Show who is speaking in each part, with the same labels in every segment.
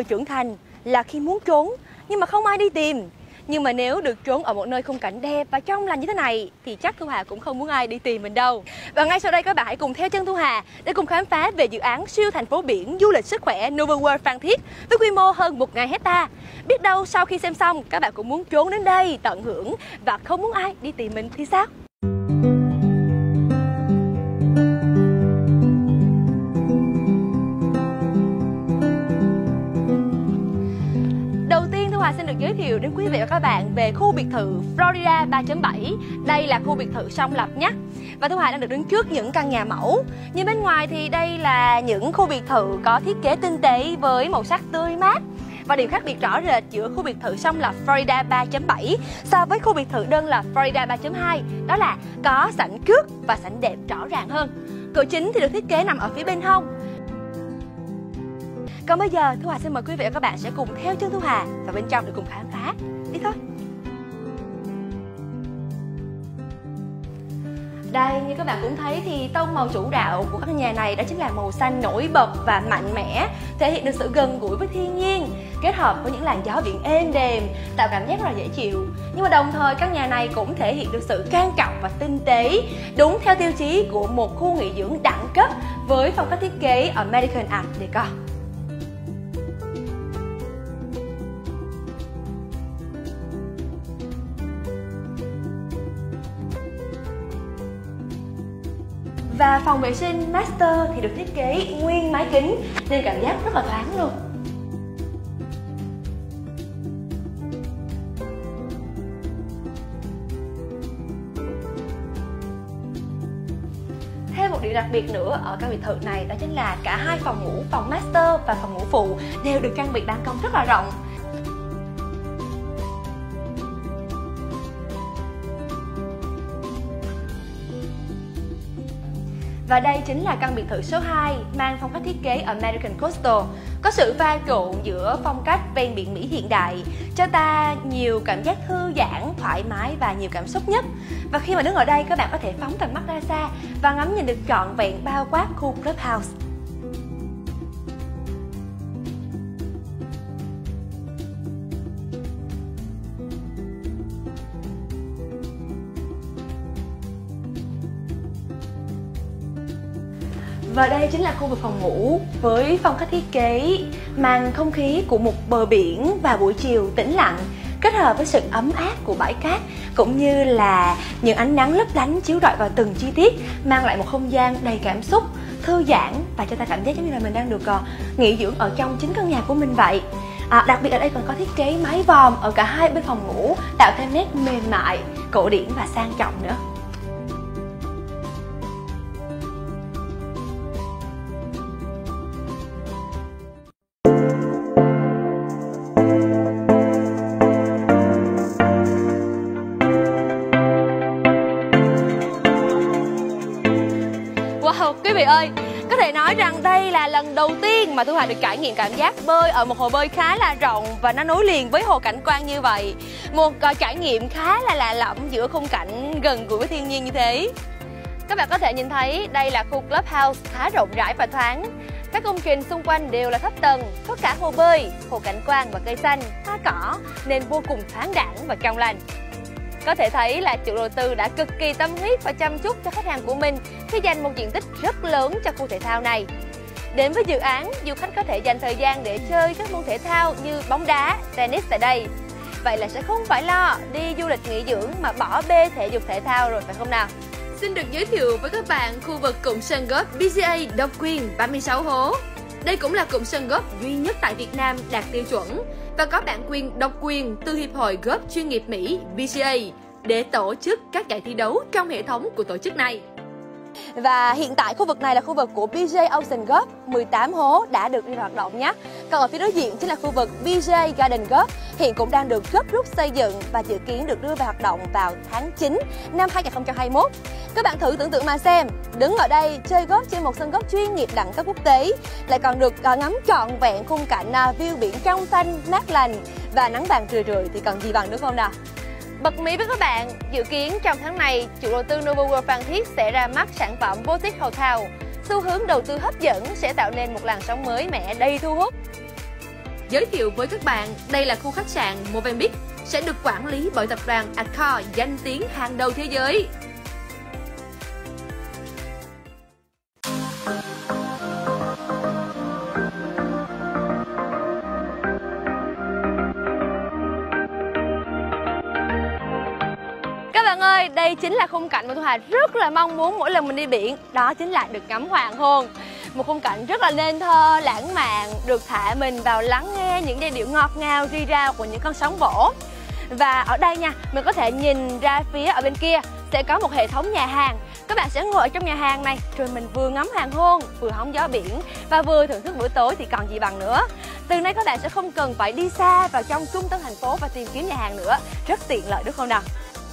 Speaker 1: trưởng thành là khi muốn trốn nhưng mà không ai đi tìm. Nhưng mà nếu được trốn ở một nơi khung cảnh đẹp và trong lành như thế này thì chắc Thu Hà cũng không muốn ai đi tìm mình đâu. Và ngay sau đây các bạn hãy cùng theo chân Thu Hà để cùng khám phá về dự án siêu thành phố biển du lịch sức khỏe Novaworld Phan Thiết với quy mô hơn 1.000 hecta. Biết đâu sau khi xem xong các bạn cũng muốn trốn đến đây tận hưởng và không muốn ai đi tìm mình thì sao? Đầu tiên Thu Hà xin được giới thiệu đến quý vị và các bạn về khu biệt thự Florida 3.7. Đây là khu biệt thự song lập nhé. Và Thu Hà đang được đứng trước những căn nhà mẫu. Nhìn bên ngoài thì đây là những khu biệt thự có thiết kế tinh tế với màu sắc tươi mát. Và điểm khác biệt rõ rệt giữa khu biệt thự song lập Florida 3.7 so với khu biệt thự đơn lập Florida 3.2 đó là có sảnh trước và sảnh đệm rõ ràng hơn. Cửa chính thì được thiết kế nằm ở phía bên hông. Còn bây giờ Thu Hà xin mời quý vị và các bạn sẽ cùng theo chân Thu Hà vào bên trong để cùng khám phá. Đi thôi. Đây, như các bạn cũng thấy thì tông màu chủ đạo của căn nhà này đó chính là màu xanh nổi bật và mạnh mẽ, thể hiện được sự gần gũi với thiên nhiên, kết hợp với những làn gió biển êm đềm, tạo cảm giác rất là dễ chịu. Nhưng mà đồng thời căn nhà này cũng thể hiện được sự trang trọng và tinh tế, đúng theo tiêu chí của một khu nghỉ dưỡng đẳng cấp với phong cách thiết kế American Art Deco. Và phòng vệ sinh master thì được thiết kế nguyên mái kính nên cảm giác rất là thoáng luôn. Thêm một điểm đặc biệt nữa ở căn biệt thự này đó chính là cả hai phòng ngủ, phòng master và phòng ngủ phụ đều được trang bị ban công rất là rộng. Và đây chính là căn biệt thự số 2 mang phong cách thiết kế American Coastal, có sự pha trộn giữa phong cách ven biển Mỹ hiện đại, cho ta nhiều cảm giác thư giãn, thoải mái và nhiều cảm xúc nhất. Và khi mà đứng ở đây các bạn có thể phóng tầm mắt ra xa và ngắm nhìn được trọn vẹn bao quát khu clubhouse. Và đây chính là khu vực phòng ngủ với phong cách thiết kế mang không khí của một bờ biển và buổi chiều tĩnh lặng, kết hợp với sự ấm áp của bãi cát cũng như là những ánh nắng lấp lánh chiếu rọi vào từng chi tiết, mang lại một không gian đầy cảm xúc, thư giãn và cho ta cảm giác giống như là mình đang được nghỉ dưỡng ở trong chính căn nhà của mình vậy. Đặc biệt ở đây còn có thiết kế mái vòm ở cả hai bên phòng ngủ, tạo thêm nét mềm mại, cổ điển và sang trọng nữa. Wow, quý vị ơi, có thể nói rằng đây là lần đầu tiên mà Thu Hà được trải nghiệm cảm giác bơi ở một hồ bơi khá là rộng và nó nối liền với hồ cảnh quan như vậy. Một trải nghiệm khá là lạ lẫm giữa khung cảnh gần gũi với thiên nhiên như thế. Các bạn có thể nhìn thấy đây là khu clubhouse khá rộng rãi và thoáng. Các công trình xung quanh đều là thấp tầng, có cả hồ bơi, hồ cảnh quan và cây xanh, hoa cỏ nên vô cùng thoáng đãng và trong lành. Có thể thấy là chủ đầu tư đã cực kỳ tâm huyết và chăm chút cho khách hàng của mình khi dành một diện tích rất lớn cho khu thể thao này. Đến với dự án, du khách có thể dành thời gian để chơi các môn thể thao như bóng đá, tennis tại đây. Vậy là sẽ không phải lo đi du lịch nghỉ dưỡng mà bỏ bê thể dục thể thao rồi phải không nào? Xin được giới thiệu với các bạn khu vực cụm sân golf PGA độc quyền 36 hố. Đây cũng là cụm sân golf duy nhất tại Việt Nam đạt tiêu chuẩn và có bản quyền độc quyền từ Hiệp hội Golf chuyên nghiệp Mỹ PGA để tổ chức các giải thi đấu trong hệ thống của tổ chức này. Và hiện tại khu vực này là khu vực của PGA Ocean Golf 18 hố đã được đi hoạt động nhé. Còn ở phía đối diện chính là khu vực PGA Garden Golf hiện cũng đang được gấp rút xây dựng và dự kiến được đưa vào hoạt động vào tháng 9 năm 2021. Các bạn thử tưởng tượng mà xem, đứng ở đây chơi golf trên một sân golf chuyên nghiệp đẳng cấp quốc tế, lại còn được ngắm trọn vẹn khung cảnh view biển trong xanh mát lành và nắng vàng rười rượi thì còn gì bằng đúng không nào? Bật mí với các bạn, dự kiến trong tháng này, chủ đầu tư Novaworld Phan Thiết sẽ ra mắt sản phẩm Boutique Hotel. Xu hướng đầu tư hấp dẫn sẽ tạo nên một làn sóng mới mẻ đầy thu hút. Giới thiệu với các bạn, đây là khu khách sạn Movenpick sẽ được quản lý bởi tập đoàn Accor danh tiếng hàng đầu thế giới. Các bạn ơi, đây chính là khung cảnh mà Thu Hà rất là mong muốn mỗi lần mình đi biển. Đó chính là được ngắm hoàng hôn. Một khung cảnh rất là nên thơ, lãng mạn, được thả mình vào lắng nghe những giai điệu ngọt ngào rì rào của những con sóng vỗ. Và ở đây nha, mình có thể nhìn ra phía ở bên kia sẽ có một hệ thống nhà hàng. Các bạn sẽ ngồi ở trong nhà hàng này, rồi mình vừa ngắm hoàng hôn, vừa hóng gió biển và vừa thưởng thức bữa tối thì còn gì bằng nữa. Từ nay các bạn sẽ không cần phải đi xa vào trong trung tâm thành phố và tìm kiếm nhà hàng nữa. Rất tiện lợi đúng không nào?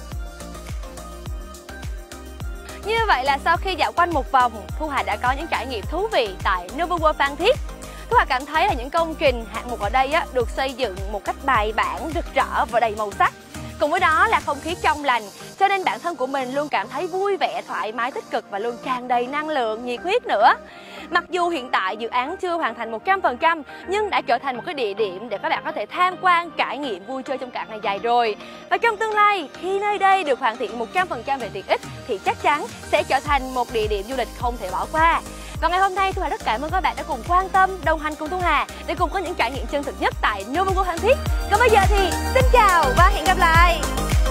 Speaker 1: Như vậy là sau khi dạo quanh một vòng, Thu Hà đã có những trải nghiệm thú vị tại Novoworld Phan Thiết. Thu Hà cảm thấy là những công trình hạng mục ở đây được xây dựng một cách bài bản, rực rỡ và đầy màu sắc. Cùng với đó là không khí trong lành, cho nên bản thân của mình luôn cảm thấy vui vẻ, thoải mái, tích cực và luôn tràn đầy năng lượng, nhiệt huyết nữa. Mặc dù hiện tại dự án chưa hoàn thành 100% nhưng đã trở thành một cái địa điểm để các bạn có thể tham quan, trải nghiệm, vui chơi trong cả ngày dài rồi. Và trong tương lai, khi nơi đây được hoàn thiện 100% về tiện ích thì chắc chắn sẽ trở thành một địa điểm du lịch không thể bỏ qua. Và ngày hôm nay Thu Hà rất cảm ơn các bạn đã cùng quan tâm, đồng hành cùng Thu Hà để cùng có những trải nghiệm chân thực nhất tại Novoworld Phan Thiết. Còn bây giờ thì xin chào và hẹn gặp lại.